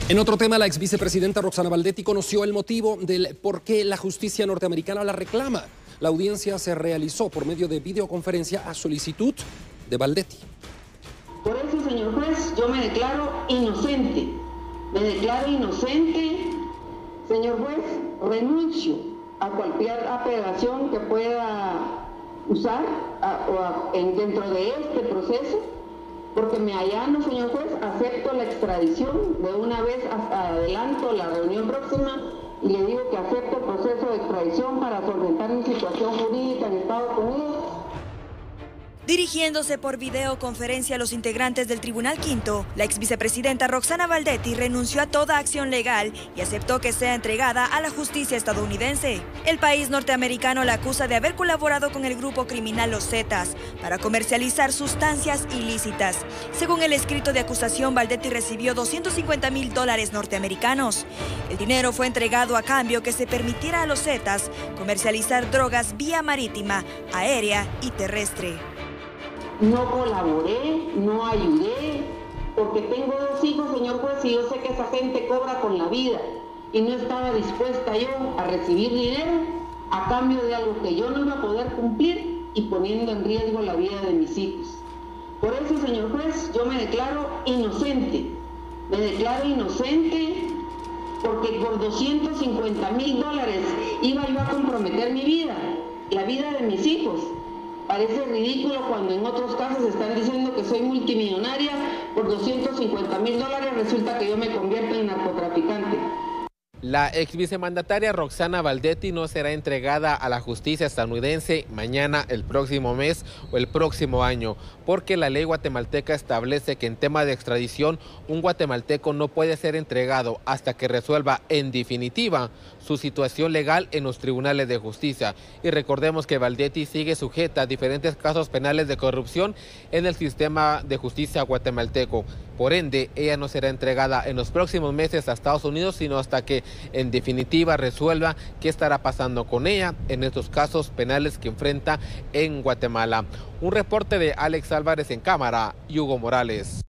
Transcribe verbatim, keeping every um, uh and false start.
En otro tema, la ex vicepresidenta Roxana Baldetti conoció el motivo del por qué la justicia norteamericana la reclama. La audiencia se realizó por medio de videoconferencia a solicitud de Baldetti. Por eso, señor juez, yo me declaro inocente. Me declaro inocente, señor juez, renuncio a cualquier apelación que pueda usar a, o a, en, dentro de este proceso, porque me allano, señor juez, acepto la extradición, de una vez hasta adelanto la reunión próxima y le digo que acepto el proceso de extradición para solventar mi situación jurídica en Estados Unidos. Dirigiéndose por videoconferencia a los integrantes del Tribunal Quinto, la ex vicepresidenta Roxana Baldetti renunció a toda acción legal y aceptó que sea entregada a la justicia estadounidense. El país norteamericano la acusa de haber colaborado con el grupo criminal Los Zetas para comercializar sustancias ilícitas. Según el escrito de acusación, Baldetti recibió doscientos cincuenta mil dólares norteamericanos. El dinero fue entregado a cambio que se permitiera a Los Zetas comercializar drogas vía marítima, aérea y terrestre. No colaboré, no ayudé, porque tengo dos hijos, señor juez, y yo sé que esa gente cobra con la vida y no estaba dispuesta yo a recibir dinero a cambio de algo que yo no iba a poder cumplir y poniendo en riesgo la vida de mis hijos. Por eso, señor juez, yo me declaro inocente. Me declaro inocente porque por doscientos cincuenta mil dólares iba yo a comprometer mi vida, la vida de mis hijos. Parece ridículo cuando en otros casos están diciendo que soy multimillonaria, por doscientos cincuenta mil dólares resulta que yo me convierto en narcotraficante. La ex vicemandataria Roxana Baldetti no será entregada a la justicia estadounidense mañana, el próximo mes o el próximo año, porque la ley guatemalteca establece que en tema de extradición un guatemalteco no puede ser entregado hasta que resuelva en definitiva su situación legal en los tribunales de justicia. Y recordemos que Baldetti sigue sujeta a diferentes casos penales de corrupción en el sistema de justicia guatemalteco. Por ende, ella no será entregada en los próximos meses a Estados Unidos, sino hasta que en definitiva resuelva qué estará pasando con ella en estos casos penales que enfrenta en Guatemala. Un reporte de Alex Álvarez en cámara y Hugo Morales.